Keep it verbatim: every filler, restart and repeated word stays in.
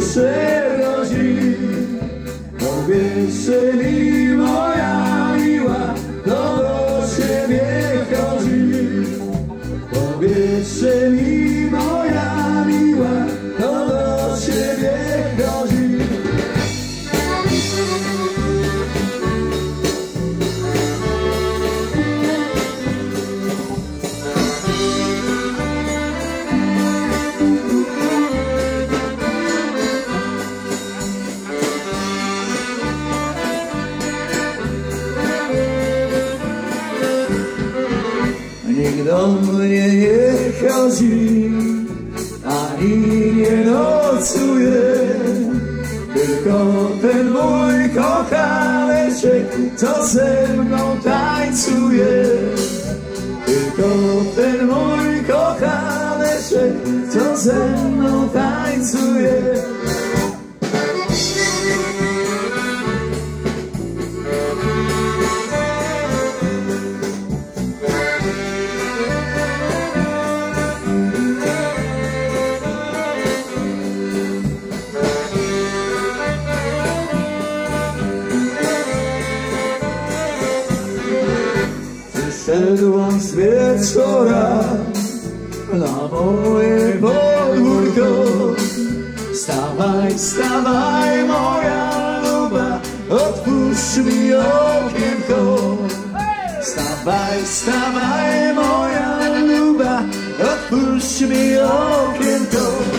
przyrodzi. Powiedzcie mi, moja miła, kto do ciebie chodzi. Powiedzcie mi, moja miła, kto do ciebie chodzi. Nikt do mnie nie chodzi, ani nie nocuje, tylko ten mój kochaneczek, co ze mną tańcuje. Tylko ten mój kochaneczek, co ze mną tańcuje. Szedłam z wieczora na moje podwórko. Stawaj, stawaj, moja luba, otwórz mi okienko. Stawaj, stawaj, moja luba, otwórz mi okienko.